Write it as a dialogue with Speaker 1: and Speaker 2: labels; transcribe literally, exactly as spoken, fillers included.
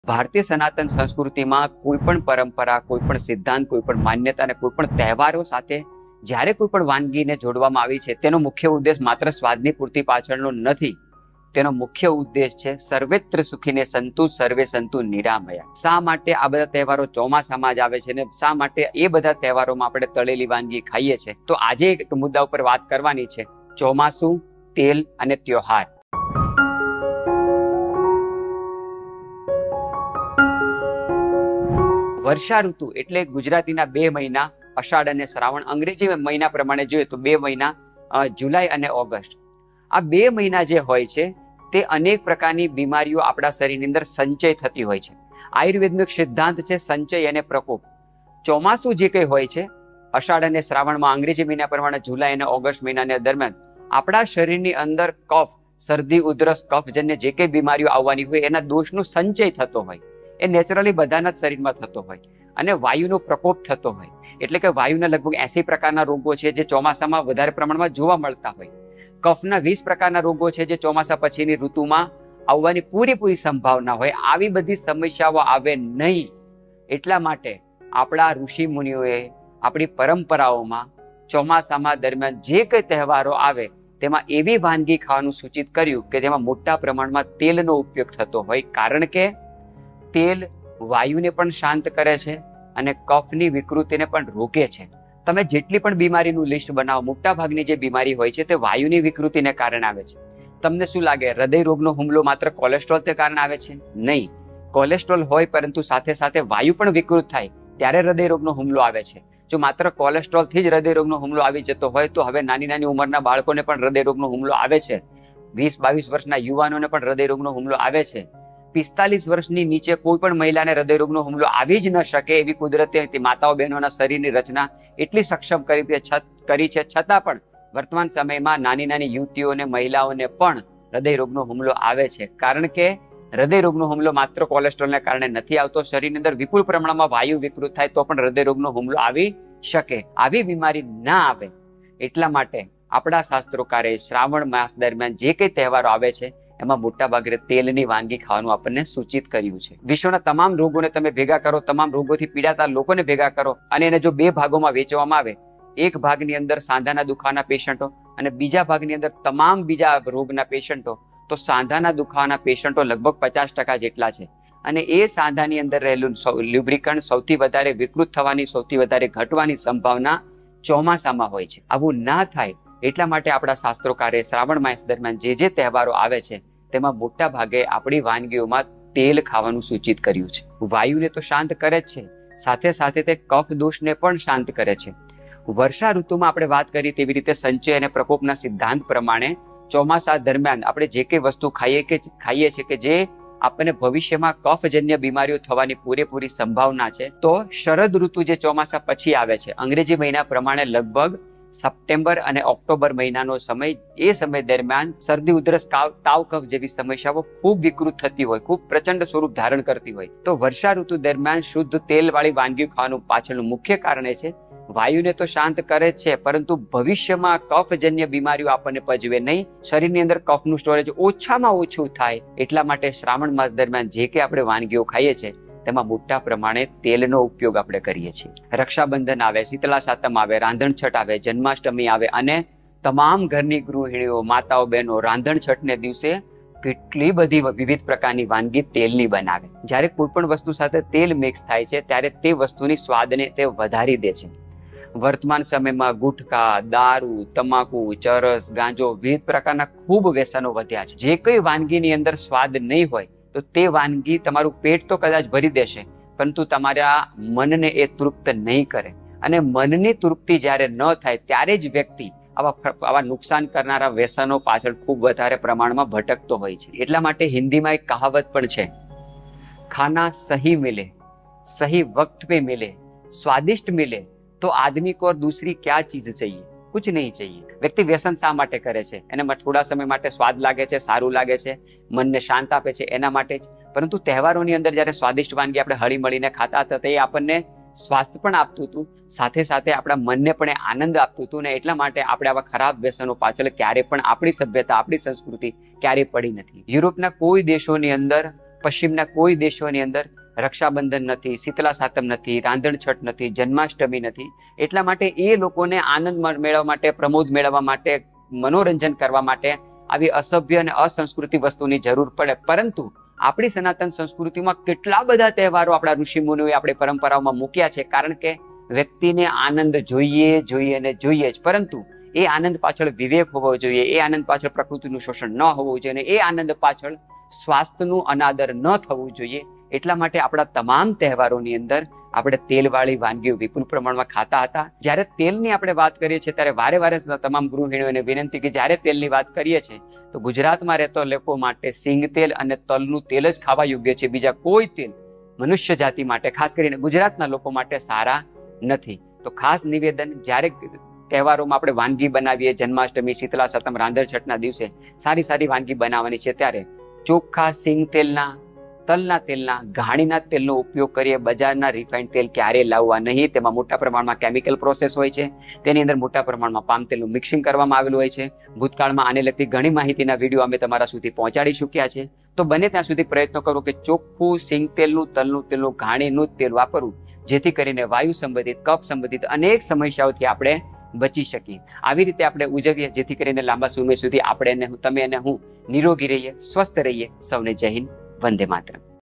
Speaker 1: ભારતીય સનાતન સંસ્કૃતિમાં કોઈ પણ પરંપરા, કોઈ પણ સિદ્ધાંત, કોઈ પણ માન્યતા અને કોઈ પણ તહેવારો સાથે જ્યારે કોઈ પણ વાનગીને જોડવામાં આવી છે, તેનો મુખ્ય ઉદ્દેશ માત્ર સ્વાદની પૂર્તિ પાછળનો નથી. તેનો મુખ્ય ઉદ્દેશ છે સર્વેત્ર સુખીને સંતુ, સર્વે સંતુ નિરામયા. શા માટે આ બધા તહેવારો ચોમાસામાં જ આવે છે ને શા માટે એ બધા તહેવારોમાં આપણે તળેલી વાનગી ખાઈએ છીએ? તો આજે એક મુદ્દા ઉપર વાત કરવાની છે: ચોમાસું, તેલ અને ત્યોહાર. વર્ષા ઋતુ એટલે ગુજરાતીના બે મહિના અષાઢ અને શ્રાવણ. અંગ્રેજી મહિના પ્રમાણે જોઈએ તો બે મહિના જુલાઈ અને ઓગસ્ટ. આ બે મહિના જે હોય છે તે અનેક પ્રકારની બીમારીઓ આપણા શરીરની અંદર સંચય થતી હોય છે. આયુર્વેદનો એક સિદ્ધાંત છે સંચય અને પ્રકોપ. ચોમાસું જે કંઈ હોય છે અષાઢ અને શ્રાવણમાં, અંગ્રેજી મહિના પ્રમાણે જુલાઈ અને ઓગસ્ટ મહિનાની દરમિયાન આપણા શરીરની અંદર કફ, શરદી, ઉધરસ, કફજન્ય જે કંઈ બીમારીઓ આવવાની હોય એના દોષનો સંચય થતો હોય. એ નેચરલી બધાના જ શરીરમાં થતો હોય અને વાયુનો પ્રકોપ થતો હોય. એટલે કે વાયુના લગભગ એસી પ્રકારના રોગો છે જે ચોમાસામાં વધારે પ્રમાણમાં જોવા મળતા હોય. કફના વીસ પ્રકારના રોગો છે જે ચોમાસા પછીની ઋતુમાં આવવાની પૂરેપૂરી સંભાવના હોય. આવી બધી સમસ્યાઓ આવે નહીં એટલા માટે આપણા ઋષિ મુનિઓએ આપણી પરંપરાઓમાં ચોમાસામાં દરમિયાન જે કંઈ તહેવારો આવે તેમાં એવી વાનગી ખાવાનું સૂચિત કર્યું કે જેમાં મોટા પ્રમાણમાં તેલનો ઉપયોગ થતો હોય. કારણ કે તેલ વાયુને પણ શાંત કરે છે અને કફની વિકૃતિને પણ રોકે છે. તમે જેટલી પણ બીમારીનું લિસ્ટ બનાવો, મોટા ભાગની જે બીમારી હોય છે તે વાયુની વિકૃતિને કારણે આવે છે. તમને શું લાગે હૃદય રોગનો હુમલો માત્ર કોલેસ્ટ્રોલ તે કારણે આવે છે? નહીં. કોલેસ્ટ્રોલ હોય પરંતુ સાથે સાથે વાયુ પણ વિકૃત થાય ત્યારે હૃદય રોગનો હુમલો આવે છે. જો માત્ર કોલેસ્ટ્રોલથી જ હૃદય રોગનો હુમલો આવી જતો હોય તો હવે નાની નાની ઉંમરના બાળકોને પણ હૃદય રોગનો હુમલો આવે છે. વીસ બાવીસ વર્ષના યુવાનોને પણ હૃદય રોગનો હુમલો આવે છે. પિસ્તાલીસ વર્ષની નીચે કોઈ પણ મહિલાને હૃદય રોગનો હુમલો આવી જ ન શકે એવી કુદરતે માતાઓ બહેનોના શરીરની રચના એટલી સક્ષમ કરી કરી છે. છતાં પણ વર્તમાન સમયમાં નાની નાની યુવતીઓને, મહિલાઓને પણ હૃદય રોગનો હુમલો આવે છે. કારણ કે હૃદય રોગનો હુમલો માત્ર કોલેસ્ટ્રોલને કારણે નથી આવતો. શરીરની અંદર વિપુલ પ્રમાણમાં વાયુ વિકૃત થાય તો પણ હૃદય રોગનો હુમલો આવી શકે. આવી બીમારી ના આવે એટલા માટે આપણા શાસ્ત્રોકારે શ્રાવણ માસ દરમિયાન જે કંઈ તહેવારો આવે છે એમાં મોટા ભાગે તેલની વાનગી ખાવાનું આપણને સૂચિત કર્યું છે. વિશ્વના તમામ રોગોને તમે ભેગા કરો, તમામ રોગોથી પીડાતા લોકોને ભેગા કરો અને એને જો બે ભાગોમાં વેચવામાં આવે, એક ભાગની અંદર સાંધાના દુખાવાના પેશન્ટો અને બીજા ભાગની અંદર તમામ બીજા રોગના પેશન્ટો, તો સાંધાના દુખાવાના પેશન્ટો લગભગ પચાસ ટકા જેટલા છે. અને એ સાંધાની અંદર રહેલું લ્યુબ્રિકન્ટ સૌથી વધારે વિકૃત થવાની, સૌથી વધારે ઘટવાની સંભાવના ચોમાસામાં હોય છે. આવું ના થાય એટલા માટે આપણા શાસ્ત્રોકારે શ્રાવણ માસ દરમિયાન જે જે તહેવારો આવે છે તેમાં મોટા ભાગે આપણી વાનગીઓમાં તેલ ખાવાનું સૂચિત કર્યું છે. વાયુને તો શાંત કરે જ છે, સાથે સાથે તે કફ દોષને પણ શાંત કરે છે. વર્ષા ઋતુમાં આપણે વાત કરી તેવી રીતે સંચય અને પ્રકોપના સિદ્ધાંત પ્રમાણે ચોમાસા દરમિયાન આપણે જે કંઈ વસ્તુ ખાઈએ કે ખાઈએ છીએ કે જે આપણને ભવિષ્યમાં કફજન્ય બીમારીઓ થવાની પૂરેપૂરી સંભાવના છે, તો શરદ ઋતુ જે ચોમાસા પછી આવે છે, અંગ્રેજી મહિના પ્રમાણે લગભગ સપ્ટેમ્બર અને ઓક્ટોબર મહિનાનો સમય, એ સમય દરમિયાન શરદી, ઉધરસ, તાવ, કફ જેવી સમસ્યાઓ ખૂબ વિકૃત થતી હોય, ખૂબ પ્રચંડ સ્વરૂપ ધારણ કરતી હોય. તો વર્ષા ઋતુ દરમિયાન શુદ્ધ તેલ વાળી વાનગીઓ ખાવાનું પાછળનું મુખ્ય કારણ એ છે વાયુને તો શાંત કરે જ છે, પરંતુ ભવિષ્યમાં કફજન્ય બીમારીઓ આપણને પજવે નહીં, શરીરની અંદર કફનું સ્ટોરેજ ઓછામાં ઓછું થાય. એટલા માટે શ્રાવણ માસ દરમિયાન જે કે આપણે વાનગીઓ ખાઈએ છીએ તેમાં મોટા પ્રમાણે તેલનો ઉપયોગ આપણે કરીએ છીએ. રક્ષાબંધન આવે, શીતળા સાતમ આવે, રાંધણછઠ આવે, જન્માષ્ટમી આવે અને તમામ ઘરની ગૃહિણીઓ, માતાઓ, બહેનો રાંધણછઠને દિવસે કેટલી બધી વિવિધ પ્રકારની વાનગી તેલની બનાવે. જ્યારે કોઈ પણ વસ્તુ સાથે તેલ મિક્સ થાય છે ત્યારે તે વસ્તુની સ્વાદને તે વધારી દે છે. વર્તમાન સમયમાં ગુટખા, દારૂ, તમાકુ, ચરસ, ગાંજો, વિવિધ પ્રકારના ખૂબ વ્યસનો વધ્યા છે. જે કોઈ વાનગીની અંદર સ્વાદ નહીં હોય તો તે વાનગી તમારું પેટ તો કદાચ ભરી દેશે, પરંતુ તમારા મનને એ તૃપ્ત નહીં કરે. અને મનની તૃપ્તિ જ્યારે ન થાય ત્યારે જ વ્યક્તિ આવા આવા નુકસાન કરનારા વ્યસનો પાછળ ખૂબ વધારે પ્રમાણમાં ભટકતો હોય છે. એટલા માટે હિન્દીમાં એક કહાવત પણ છે: ખાના સહી મિલે, સહી વક્ત पे मिले, स्वादिष्ट मिले तो आदमी को और दूसरी क्या चीज चाहिए, कुछ नहीं चाहिए. વ્યક્તિ વ્યસન શા માટે કરે છે? એને થોડા સમય માટે સ્વાદ લાગે છે, સારું લાગે છે, મનને શાંત આપે છે, એના માટે જ. પરંતુ તહેવારોની અંદર જ્યારે સ્વાદિષ્ટ વાનગી આપણે હળી મળીને ખાતા હતા તે આપણને સ્વાસ્થ્ય પણ આપતું હતું, સાથે સાથે આપણા મનને પણ આનંદ આપતું હતું. ને એટલા માટે આપણે આવા ખરાબ વ્યસનો પાછળ ક્યારે પણ આપણી સભ્યતા, આપણી સંસ્કૃતિ ક્યારેય પડી નથી. યુરોપના કોઈ દેશોની અંદર પશ્ચિમના કોઈ દેશોની અંદર રક્ષાબંધન નથી, શીતલા સાતમ નથી, રાંધણ છઠ નથી, જન્માષ્ટમી નથી. એટલા માટે એ લોકોને આનંદ મેળવવા માટે, પ્રમોદ મેળવવા માટે, મનોરંજન કરવા માટે આવી અસભ્ય અને અસંસ્કૃતિ વસ્તુની જરૂર પડે. પરંતુ આપણી સનાતન સંસ્કૃતિમાં કેટલા બધા તહેવારો આપણા ઋષિમુનિઓએ આપણી પરંપરાઓમાં મૂક્યા છે. કારણ કે વ્યક્તિને આનંદ જોઈએ જોઈએ અને જોઈએ જ, પરંતુ એ આનંદ પાછળ વિવેક હોવો જોઈએ, એ આનંદ પાછળ પ્રકૃતિનું શોષણ ન હોવું જોઈએ, અને એ આનંદ પાછળ સ્વાસ્થ્યનું અનાદર ન થવું જોઈએ. એટલા માટે આપણા તમામ તહેવારોની અંદર આપણે તેલવાળી વાનગીઓ વિપુલ પ્રમાણમાં ખાતા હતા. જ્યારે તેલની આપણે વાત કરીએ છીએ ત્યારે વારે વારે તમામ ગૃહિણીઓને વિનંતી કે જ્યારે તેલની વાત કરીએ છીએ તો ગુજરાતમાં રહેતા લોકો માટે સિંગ તેલ અને તલનું તેલ જ ખાવા યોગ્ય છે. બીજા કોઈ તેલ મનુષ્ય જાતિ માટે, ખાસ કરીને ગુજરાતના લોકો માટે સારા નથી. તો ખાસ નિવેદન, જ્યારે તહેવારોમાં આપણે વાનગી બનાવીએ, જન્માષ્ટમી, શીતલા સાતમ, રાંધણ છઠના દિવસે સારી સારી વાનગી બનાવવાની છે, ત્યારે ચોખ્ખા સિંગ તેલના, તલના તેલના, ઘાણીના તેલનો ઉપયોગ કરીએ. બજારના રિફાઇન્ડ તેલ ક્યારેય લાવવા નહીં. તેમાં મોટા પ્રમાણમાં કેમિકલ પ્રોસેસ હોય છે, તેની અંદર મોટા પ્રમાણમાં પામ તેલનું મિક્સિંગ કરવામાં આવેલું હોય છે. ભૂતકાળમાં આને લગતી ઘણી માહિતીના વિડીયો અમે તમારા સુધી પહોંચાડી ચૂક્યા છે. તો બને ત્યાં સુધી પ્રયત્ન કરો કે ચોખ્ખું સિંગ તેલનું, તલનું તેલનું, ઘાણીનું તેલ વાપરવું, જેથી કરીને વાયુ સંબંધિત, કફ સંબંધિત અનેક સમસ્યાઓથી આપણે બચી શકીએ. આવી રીતે આપણે ઉજવીએ, જેથી કરીને લાંબા સમય સુધી આપણે, તમે અને હું નિરોગી રહીએ, સ્વસ્થ રહીએ. સૌને જય હિન્દ, વંદે માતરમ.